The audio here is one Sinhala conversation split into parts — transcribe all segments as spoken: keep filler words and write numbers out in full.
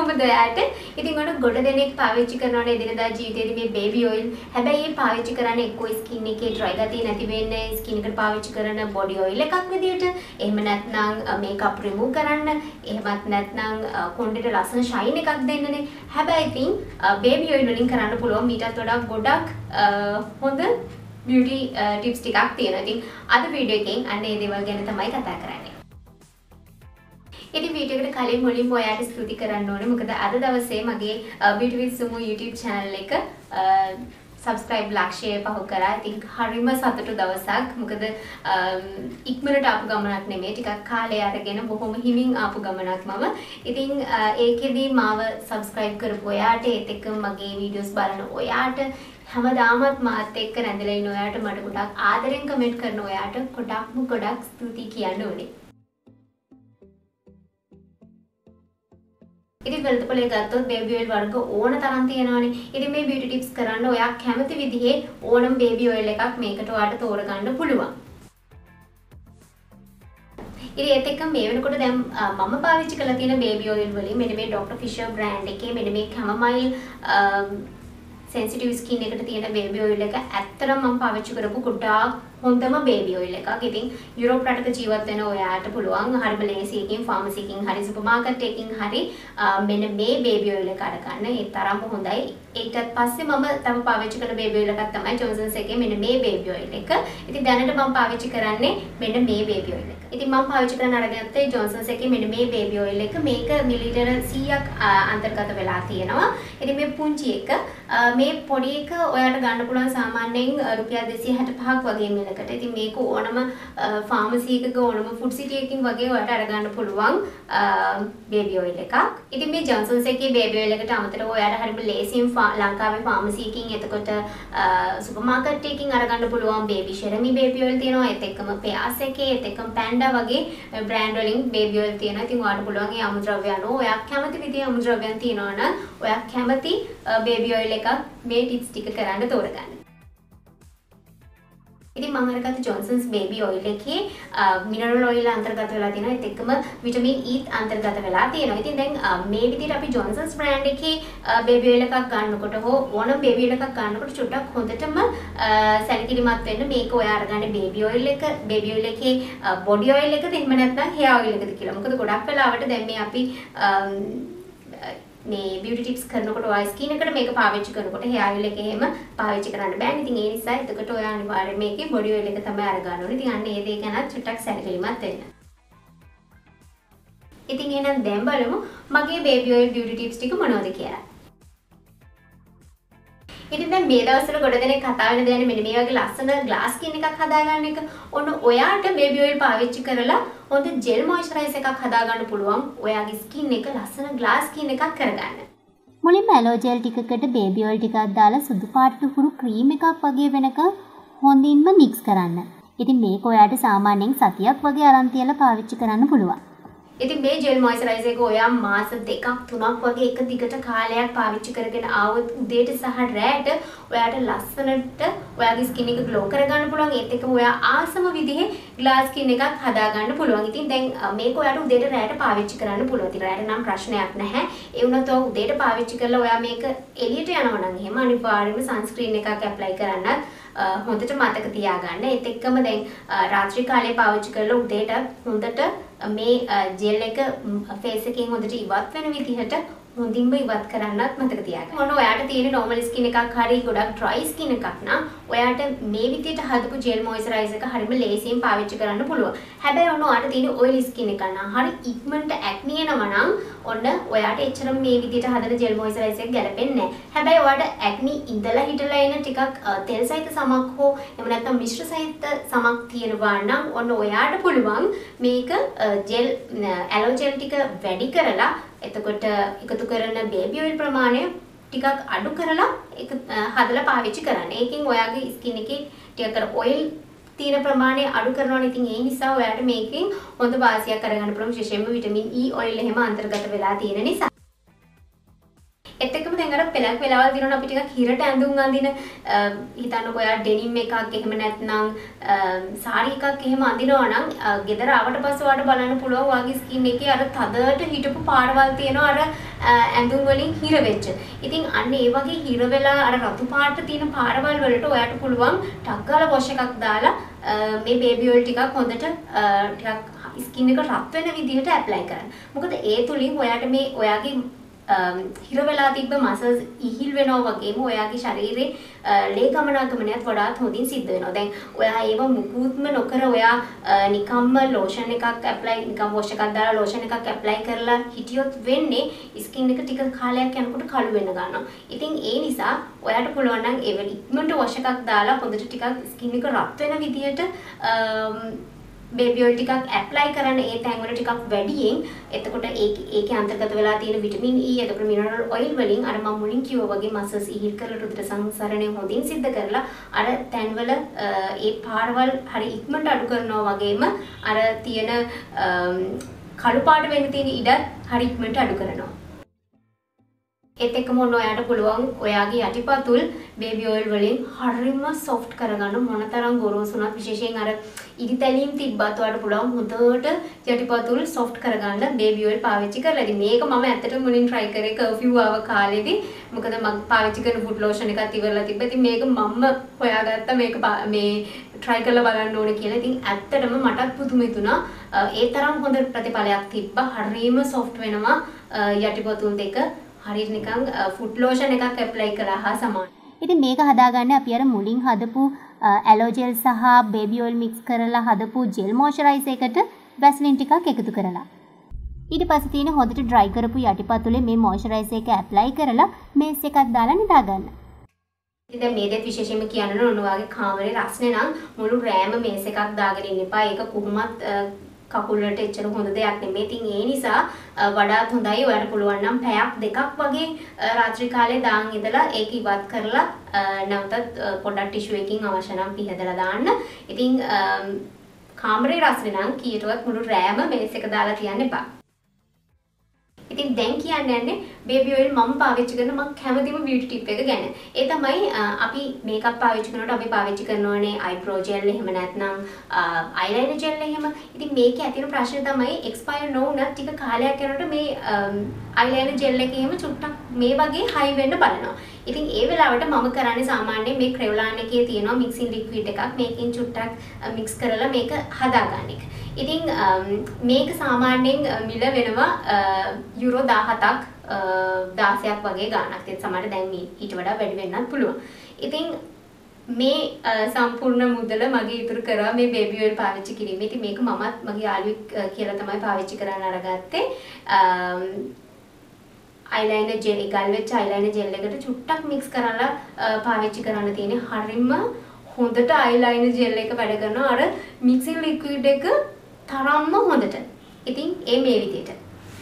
කොහොමද ඔයාට? ඉතින් ඔන්න ගොඩ දෙනෙක් පාවිච්චි කරනවානේ එදිනදා ජීවිතේදී මේ බේබි ඔයිල්. හැබැයි මේ පාවිච්චි කරන්නේ එක්කෝ ස්කින් එකේ ඩ්‍රයි ගතිය නැති වෙන්නේ ස්කින් එකට පාවිච්චි කරන බොඩි ඔයිල් එකක් විදියට. එහෙම නැත්නම් මේකප් රිමූව් කරන්න. එහෙමත් නැත්නම් කොණ්ඩේට ලස්සන ෂයින් එකක් දෙන්නනේ. හැබැයි ඉතින් බේබි ඔයිල් වලින් කරන්න පුළුවන් මීටත් වඩා ගොඩක් හොඳ beauty tips ටිකක් තියෙනවා. ඉතින් අද වීඩියෝ එකෙන් අන්න ඒ දේවල් ගැන තමයි කතා කරන්නේ. ඉතින් වීඩියෝ එකට කලින් මුලින්ම ඔයාලට ස්තුති කරන්න ඕනේ. මොකද අද දවසේ මගේ Beauty with Sumu YouTube channel එක subscribe like share පහු කරා. ඉතින් හරිම සතුටු දවසක්. මොකද ඉක්මනට ආපු ගමනක් නෙමෙයි. ටිකක් කාලය අරගෙන බොහොම හිමින් ආපු ගමනක් මම. ඉතින් ඒකෙදි මාව subscribe කරපු ඔයාට ඒත් එක්ක මගේ videos බලන ඔයාට හැමදාමත් මාත් එක්ක රැඳිලා ඉන්න ඔයාට මට ගොඩක් ආදරෙන් කමෙන්ට් කරන ඔයාට ගොඩක්ම ගොඩක් ස්තුති කියන්න ඕනේ. ඉතින් වෙළඳපොලේ ගත්තොත් බේබි ඔයිල් වර්ග ඕන තරම් තියෙනවානේ. ඉතින් මේ බියුටි ටිප්ස් කරන්න ඔයා කැමති විදිහේ ඕනම බේබි ඔයිල් එකක් මේකට ඔයාට තෝරගන්න පුළුවන්. ඉතින් ඒත් එක්ක මේ වෙනකොට දැන් මම පාවිච්චි කරලා තියෙන බේබි ඔයිල් වලින් මෙන්න මේ ඩොක්ටර් ෆිෂර් බ්‍රෑන්ඩ් එකේ මෙන්න මේ කැමමයිල් sensitive skin එකට තියෙන baby oil එක ඇත්තටම මම පාවිච්චි කරපු ගොඩාක් හොඳම baby oil එකක්. ඉතින් යුරෝප් රටක ජීවත් වෙන ඔයාට පුළුවන් හරිම ලේසි එකකින් ෆාමසි එකකින් හරි සුපර් මාකට් එකකින් හරි මෙන්න මේ baby oil එක අරගන්න. ඒ තරම්ම හොඳයි. ඊටත් පස්සේ මම තම පාවිච්චි කරන baby oil එකක් තමයි Johnson's එකේ මෙන්න මේ baby oil එක. ඉතින් දැනට මම පාවිච්චි කරන්නේ මෙන්න මේ baby oil එක. ඉතින් මම පාවිච්චි කරන අරගත්තේ Johnson's එකේ මෙන්න මේ baby oil එක. මේක මිලිලිටර සීයක් අන්තර්ගත වෙලා තියෙනවා. ඉතින් මේ පුංචි එක මේ පොඩි එක ඔයාලට ගන්න පුළුවන් සාමාන්‍යයෙන් රුපියල් දෙසිය හැට පහක් වගේ මිලකට. ඉතින් මේක ඕනම ෆාමසි එකක ඕනම ෆුඩ් සිටි එකකින් වගේ ඔයාලට අරගන්න පුළුවන් බේබි ඔයිල් එකක්. ඉතින් මේ Johnson's එකේ බේබි ඔයිල් එකට අමතරව ඔයාලට හරිම ලේසියෙන් ලංකාවේ ෆාමසි එකකින් එතකොට සුපර් මාකට් එකකින් අරගන්න පුළුවන් බේබි ෂෙරමි බේබි ඔයිල් තියෙනවා. ඒත් එක්කම පෙයාස් එකේ ඒත් එක්කම පැන්ඩා වගේ බ්‍රෑන්ඩ් වලින් බේබි ඔයිල් තියෙනවා. ඉතින් ඔයාලට පුළුවන් ඒ අමුද්‍රව්‍ය අනුව ඔයා කැමති විදිහේ අමුද්‍රව්‍යයන් තියෙනවා නම් ඔයා කැමති බේබි ඔයිල් එකක් මේ ටිප්ස් ටික කරන්න තෝරගන්න. ඉතින් මම අරගත්ත Johnson's baby oil එකේ mineral oil අන්තර්ගත වෙලා තියෙනවා. ඒත් එක්කම vitamin E අන්තර්ගත වෙලා තියෙනවා. ඉතින් දැන් මේ විදිහට අපි Johnson's brand එකේ baby oil එකක් ගන්නකොට හෝ ඕනම baby oil එකක් ගන්නකොට චුට්ටක් හොඳටම සැලකිලිමත් වෙන්න මේක ඔයා අරගන්න baby oil එක baby oil එකේ body oil එකද එහෙම නැත්නම් hair oil එකද කියලා. මොකද ගොඩක් වෙලාවට දැන් මේ අපි මේ beauty tips කරනකොට ඔය ස්කින් එකට මේක පාවිච්චි කරනකොට hair oil එක එහෙම පාවිච්චි කරන්න බෑ. ඉතින් ඒ නිසා එතකොට ඔයා අනිවාර්යයෙන් මේකේ body oil එක තමයි අරගන්න ඕනේ. ඉතින් අන්න ඒ දේ ගැන චුට්ටක් සැලකිලිමත් වෙන්න. ඉතින් එහෙනම් දැන් බලමු මගේ baby oil beauty tips ටික මොනවද කියලා. ඉතින් දැන් මේ දවස්වල ගොඩ දෙනෙක් කතා වෙන දේ මෙන්න මේ වගේ ලස්සන glass skin එකක් හදාගන්න එක. ඔන්න ඔයාට baby oil පාවිච්චි කරලා හොඳ gel moisturizer එකක් හදාගන්න පුළුවන්. ඔයාගේ skin එක ලස්සන glass skin එකක් කරගන්න. මුලින්ම ඇලෝ ජෙල් ටිකකට baby oil ටිකක් දාලා සුදු පාට හුරු ක්‍රීම් එකක් වගේ වෙනක හොඳින්ම mix කරන්න. ඉතින් මේක ඔයාට සාමාන්‍යයෙන් සතියක් වගේ අරන් තියලා පාවිච්චි කරන්න පුළුවන්. ඉතින් මේ ජෙල් මොයිස්චරයිසර් එක ඔයා මාස දෙකක් තුනක් වගේ එක දිගට කාලයක් පාවිච්චි කරගෙන ආවොත් උදේට සහ රැට ඔයාට ලස්සනට ඔයාගේ ස්කින් එක ග්ලෝ කරගන්න පුළුවන්. ඒත් එක්කම ඔයා ආසම විදිහේ ග්ලාස් ස්කින් එකක් හදාගන්න පුළුවන්. ඉතින් දැන් මේක ඔයාට උදේට රැට පාවිච්චි කරන්න පුළුවන්. ඉතින් රැට නම් ප්‍රශ්නයක් නැහැ. ඒ වුණත් ඔය උදේට පාවිච්චි කරලා ඔයා මේක එළියට යනවා නම් එහෙම අනිවාර්යයෙන්ම සන්ස්ක්‍රීන් එකක් ඇප්ලයි කරන්නත් හොඳට මතක තියාගන්න. ඒත් එක්කම දැන් රාත්‍රී කාලේ පාවිච්චි කරලා උදේට හොඳට මේ ජෙල් එක ෆේස් එකෙන් හොඳට ඉවත් වෙන විදිහට හොඳින්ම ඉවත් කරන්නත් මතක තියාගන්න. මොන ඔයාට තියෙන normal skin එකක් හරි ගොඩක් dry skin එකක් නම් ඔයාට මේ විදිහට හදපු gel moisturizer එක හරිම ලේසියෙන් පාවිච්චි කරන්න පුළුවන්. හැබැයි ඔන්න ඔයාට තියෙන oily skin එකක් නම් හරි ඉක්මනට acne එනවා නම් ඔන්න ඔයාට එච්චරම මේ විදිහට හදන gel moisturizer එක ගැලපෙන්නේ නැහැ. හැබැයි ඔයාට acne ඉඳලා හිටලා එන ටිකක් තෙල් සහිත සමක් හෝ එහෙම නැත්නම් මිශ්‍ර සහිත සමක් තියෙනවා නම් ඔන්න ඔයාට පුළුවන් මේක gel aloe gel ටික වැඩි කරලා එතකොට එකතු කරන baby oil ප්‍රමාණය ටිකක් අඩු කරලා ඒක හදලා පාවිච්චි කරන්න. ඒකෙන් ඔයාගේ ස්කින් එකේ ටිකක් oil තියෙන ප්‍රමාණය අඩු කරනවා. ඉතින් ඒ නිසා ඔයාට මේකෙන් හොඳ වාසියක් අරගන්න පුළුවන්. විශේෂයෙන්ම vitamin E oil එහෙම අන්තර්ගත වෙලා තියෙන නිසා. ඒත් එක්කම දැන් අර පෙලක් වෙලාවල් දිනන අපි ටිකක් හිරට ඇඳුම් අඳින හිතන්නකො ඔයා ඩෙනිම් එකක් එහෙම නැත්නම් සාරි එකක් එහෙම අඳිනවා නම් ගෙදර ආවට පස්සේ ඔයාලට බලන්න පුළුවන් ඔයාගේ ස්කින් එකේ අර තදට හිටපු පාරවල් තියෙනවා අර ඇඳුම් වලින් හිර වෙච්ච. ඉතින් අන්න ඒ වගේ හිර වෙලා අර රතු පාට තියෙන පාරවල් වලට ඔයාට පුළුවන් ටක් ගාලා වොෂ් එකක් දාලා මේ බේබි ඔයිල් ටිකක් හොඳට ටිකක් ස්කින් එක රත් වෙන විදිහට ඇප්ලයි කරන්න. මොකද ඒ තුලින් ඔයාට මේ ඔයාගේ හිර වෙලා තිබ්බ මසල්ස් ඉහිල් වෙනවා වගේම ඔයාගේ ශරීරේ ලේ ගමනාගමනයත් වඩාත් හොඳින් සිද්ධ වෙනවා. දැන් ඔයා ඒව මුකුත්ම නොකර ඔයා නිකම්ම ලෝෂන් එකක් ඇප්ලයි නිකම් වොෂ් එකක් දාලා ලෝෂන් එකක් ඇප්ලයි කරලා හිටියොත් වෙන්නේ ස්කින් එක ටික කාලයක් යනකොට කළු වෙන්න ගන්නවා. ඉතින් ඒ නිසා ඔයාට පුළුවන් නම් ඒ වෙලෙ ඉක්මනට වොෂ් එකක් දාලා හොඳට ටිකක් ස්කින් එක රත් වෙන විදිහට බේබි ඔයිල් ටිකක් ඇප්ලයි කරන්න ඒ තැන් වල ටිකක් වැඩියෙන්. එතකොට ඒක ඒකේ අන්තර්ගත වෙලා තියෙන විටමින් E එතකොට මිනරල් ඔයිල් වලින් අර මම මුලින් කිව්වා වගේ මසල්ස් ඉහිල් කරලා රුධිර සංසරණය හොඳින් සිද්ධ කරලා අර තැන් වල ඒ පාරවල් හරි ඉක්මනට අඩු කරනවා වගේම අර තියෙන කළු පාට වෙන්න තියෙන ඉඩ හරි ඉක්මනට අඩු කරනවා. ඒත් එක්කම ඔන්න ඔයාට පුළුවන් ඔයාගේ යටිපතුල් බේබි ඔයිල් වලින් හරිම සොෆ්ට් කරගන්න මොනතරම් ගොරෝසුණත් විශේෂයෙන් අර ඉරි තැලීම් තිබ්බත් ඔයාට පුළුවන් හොඳට යටිපතුල් සොෆ්ට් කරගන්න බේබි ඔයිල් පාවිච්චි කරලා. ඉතින් මේක මම ඇත්තටම මුලින් try කරේ කර්ෆියු ආව කාලෙදී. මොකද මම පාවිච්චි කරන ෆුඩ් ලෝෂන් එකක් ඉවරලා තිබ්බා. ඉතින් මේක මම හොයාගත්තා මේක මේ try කරලා බලන්න ඕනේ කියලා. ඉතින් ඇත්තටම මටත් පුදුම හිතුණා. ඒ තරම් හොඳ ප්‍රතිඵලයක් තිබ්බා. හරිම සොෆ්ට් වෙනවා යටිපතුල් දෙක. හරියට නිකන් ෆුඩ් ලෝෂන් එකක් ඇප්ලයි කළා හා සමානයි. ඉතින් මේක හදාගන්න අපි අර මුලින් හදපු ඇලෝජෙල් සහ බේබි ඔයිල් මික්ස් කරලා හදපු ජෙල් මොයිස්චරයිසර් එකට වැස්ලින් ටිකක් එකතු කරලා. ඊට පස්සේ තියෙන හොඳට ඩ්‍රයි කරපු යටිපතුලේ මේ මොයිස්චරයිසර් එක ඇප්ලයි කරලා මේස් එකක් දාලා නිදා ගන්න. ඉතින් දැන් මේ දෙත් විශේෂයෙන්ම කියන්න ඕන ඔයාගේ කාමරේ රස්නේ නම් මුළු රෑම මේස් එකක් දාගෙන ඉන්න එපා. ඒක කොහොමත් කකුල් වලට එච්චර හොඳ දෙයක් නෙමෙයි. ඉතින් ඒ නිසා වඩාත් හොඳයි ඔයාලට පුළුවන් නම් පැයක් දෙකක් වගේ රාත්‍රී කාලේ දාන් ඉඳලා ඒක ඉවත් කරලා නැවතත් පොඩක් ටිෂු එකකින් අවශ්‍ය නම් පිහදලා දාන්න. ඉතින් කාමරේ රස්නේ නම් කීයටවත් මුළු රෑම මේස් එක දාලා තියන්න එපා. ඉතින් දැන් කියන්න යන්නේ බේබි ඔයිල් මම පාවිච්චි කරන මම කැමතිම බියුටි ටිප් එක ගැන. ඒ තමයි අපි මේකප් පාවිච්චි කරනකොට අපි පාවිච්චි කරනවානේ අයිබ්‍රෝ ජෙල් එහෙම නැත්නම් අයිලයිනර් ජෙල් එහෙම. ඉතින් මේකේ ඇතිවන ප්‍රශ්නේ තමයි එක්ස්පයර් නොවුනත් ටික කාලයක් යනකොට මේ අයිලයිනර් ජෙල් එකේ එහෙම චුට්ටක් මේ වගේ හයි වෙන්න බලනවා. ඉතින් ඒ වෙලාවට මම කරන්නේ සාමාන්‍යයෙන් මේ ක්‍රෙව්ලාන් එකේ තියෙනවා මික්සින් ලික්විඩ් එකක්. මේකෙන් චුට්ටක් මික්ස් කරලා මේක හදාගන්න එක. ඉතින් මේක සාමාන්‍යයෙන් මිල වෙනවා යුරෝ දහහතක් දාසයක් වගේ ගාණක්. ඒත් සමහර දැන් ඊට වඩා වැඩි වෙන්නත් පුළුවන්. ඉතින් මේ සම්පූර්ණ මුදල මගේ ඉතුරු කරා මේ බේබි ඔයිල් පාවිච්චි කිරීමේ. ඉතින් මේක මමත් මගේ යාළුවෙක් කියලා තමයි පාවිච්චි කරන්න අරගත්තේ. අයිලයිනර් ජෙල් ගල් වෙච්ච අයිලයිනර් ජෙල් එකට චුට්ටක් මික්ස් කරලා පාවිච්චි කරන්න තියෙන්නේ. හරිම හොඳට අයිලයිනර් ජෙල් එක වැඩ කරනවා අර මික්සින් ලික්විඩ් එක තරම්ම හොඳට. ඉතින් ඒ මේ විදිහට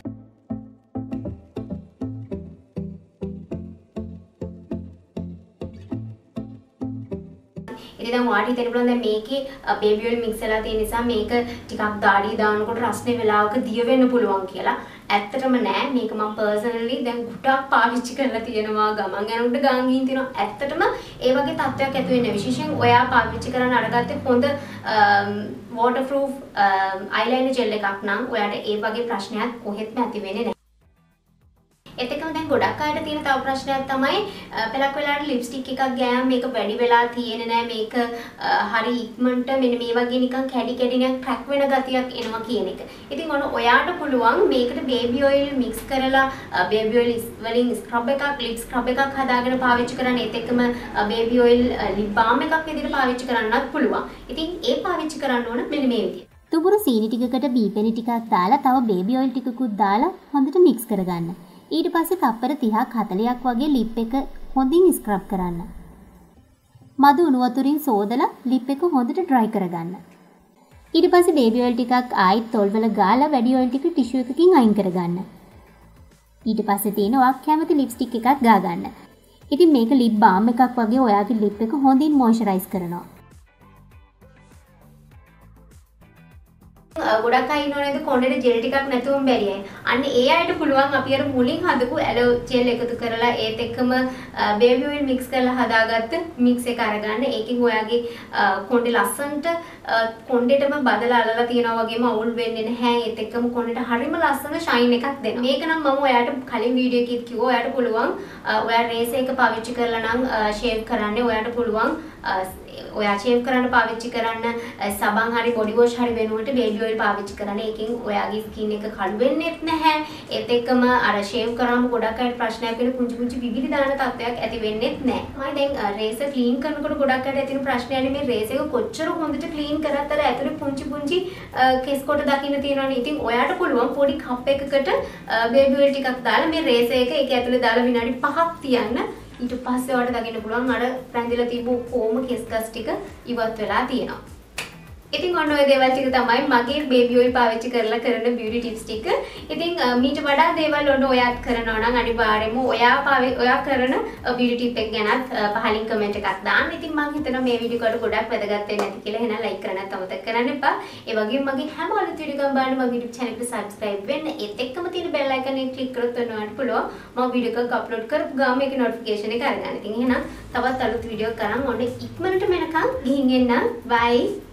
ඉතින් දැන් ඔයාලට හිතෙන්න පුළුවන් දැන් මේකේ බේබි ඔයිල් මික්ස් වෙලා තියෙන නිසා මේක ටිකක් දාඩිය දානකොට රස්නේ වෙලාවක දිය වෙන්න පුළුවන් කියලා. ඇත්තටම නෑ. මේක මම පර්සනලි දැන් ගොඩක් පාවිච්චි කරලා තියෙනවා. ගමන් යනකොට ගාන් ගින් තියෙනවා. ඇත්තටම ඒ වගේ තත්ත්වයක් ඇති වෙන්නේ. විශේෂයෙන් ඔයා පාවිච්චි කරන්න අරගත්තේ හොඳ water proof eyeliner gel එකක් නම් ඔයාට ඒ වගේ ප්‍රශ්නයක් කොහෙත්ම ඇති වෙන්නේ නෑ. ඒත් එක්කම දැන් ගොඩක් අයට තියෙන තව ප්‍රශ්නයක් තමයි පළක් වෙලාවට ලිප්ස්ටික් එකක් ගෑම් මේක වැඩි වෙලා තියෙන්නේ නැහැ. මේක හරි ඉක්මනට මෙන්න මේ වගේ නිකන් කැඩි කැඩි නිකන් ක්‍රැක් වෙන ගතියක් එනවා කියන එක. ඉතින් ඔන්න ඔයාට පුළුවන් මේකට බේබි ඔයිල් මික්ස් කරලා බේබි ඔයිල් වලින් ස්ක්‍රබ් එකක් ලිප් ස්ක්‍රබ් එකක් හදාගෙන පාවිච්චි කරන්න. ඒත් එක්කම බේබි ඔයිල් ලිප් බාම් එකක් විදිහට පාවිච්චි කරන්නත් පුළුවන්. ඉතින් ඒ පාවිච්චි කරන්න ඕන මෙන්න මේ විදිහට. තුබුරු සීනි ටිකකට බීපෙනි ටිකක් දාලා තව බේබි ඔයිල් ටිකකුත් දාලා හොඳට මික්ස් කරගන්න. ඊට පස්සේ තප්පර තිහක් හතලියක් වගේ ලිප් එක හොඳින් ස්ක්‍රබ් කරන්න. මදු උණු වතුරින් සෝදලා ලිප් එක හොඳට ඩ්‍රයි කරගන්න. ඊට පස්සේ බේබි ඔයිල් ටිකක් ආයිත් තොල්වල ගාලා වැඩි ඔයිල් ටික ටිෂු එකකින් අයින් කරගන්න. ඊට පස්සේ තියෙන ඔයා කැමති ලිප්ස්ටික් එකක් ගා ගන්න. ඉතින් මේක ලිප් බාම් එකක් වගේ ඔයාගේ ලිප් එක හොඳින් මොයිස්චරයිස් කරනවා. ගොඩක් අය ඉන්නව නේද කොණ්ඩේට ජෙල් ටිකක් නැතුවම බැරි අය. අන්න ඒ අයට පුළුවන් අපි අර මුලින් හදපු ඇලෝ ජෙල් එකතු කරලා ඒත් එක්කම බේබි ඔයිල් මික්ස් කරලා හදාගත්ත මික්ස් එක අරගන්න. ඒකෙන් ඔයාගේ කොණ්ඩේ ලස්සනට කොණ්ඩේටම බදලා අලලා තියනවා වගේම අවුල් වෙන්නේ නැහැ. ඒත් එක්කම කොණ්ඩේට හරිම ලස්සන ෂයින් එකක් දෙනවා. මේක නම් මම ඔයාට කලින් වීඩියෝ එකේ කිව්වා ඔයාට පුළුවන් ඔයා රේස් එක පාවිච්චි කරලා නම් ෂේව් කරන්න. ඔයාට පුළුවන් ඔයා ෂේව් කරන්න පාවිච්චි කරන්න සබන් හරි බොඩි වොෂ් හරි වෙනුවට බේබි ඔයිල් පාවිච්චි කරන්න. ඒකෙන් ඔයාගේ ස්කින් එක කළු වෙන්නේත් නැහැ. ඒත් එක්කම අර ෂේව් කරාම ගොඩක් අයට ප්‍රශ්නයක් වෙන පුංචි පුංචි විවිධ දාන තත්ත්වයක් ඇති වෙන්නේත් නැහැ. මම දැන් රේස ක්ලීන් කරනකොට ගොඩක් අයට ඇතිවෙන ප්‍රශ්නයනේ මේ රේස එක කොච්චර හොඳට ක්ලීන් කරත් අර ඇතුලේ පුංචි පුංචි කෙස් කොට දකින්න තියෙනවනේ. ඉතින් ඔයාට පුළුවන් පොඩි කප් එකකට බේබි ඔයිල් ටිකක් දාලා මේ රේස එක ඒක ඇතුලේ දාලා විනාඩි පහක් තියන්න. ඊට පස්සේ ඔයාලට දකින්න පුළුවන් අර පැන්දිලා තිබු කොම කෙස් ගස් ටික ඉවත් වෙලා තියෙනවා. ඉතින් ඔන්න ඔය දේවල් ටික තමයි මගේ බේබි ඔයිල් පාවිච්චි කරලා කරන බියුටි ටිප්ස් ටික. ඉතින් මීට වඩා දේවල් ඔන්න ඔයාත් කරනවා නම් අනිවාර්යයෙන්ම ඔයා ඔයා කරන බියුටි ටිප් එක ගැනත් පහලින් කමෙන්ට් එකක් දාන්න. ඉතින් මම හිතනවා මේ වීඩියෝ එකට ගොඩක් වැදගත් වෙන්නේ නැති කියලා. එහෙනම් ලයික් කරන්නත් අමතක කරන්න එපා. ඒ වගේම මගේ හැම අලුත් වීඩියෝ එකක් බලන්න මගේ YouTube channel එකට subscribe වෙන්න. ඒත් එක්කම තියෙන bell icon එක click කරොත් ඔයාලට පුළුවන් මම වීඩියෝ එකක් upload කරපු ගාම ඒකේ notification එක අරගන්න. ඉතින් එහෙනම් තවත් අලුත් වීඩියෝ එකක් කරන් ඔන්න ඉක්මනට මෙනකන් ගිහින් එන්න. bye.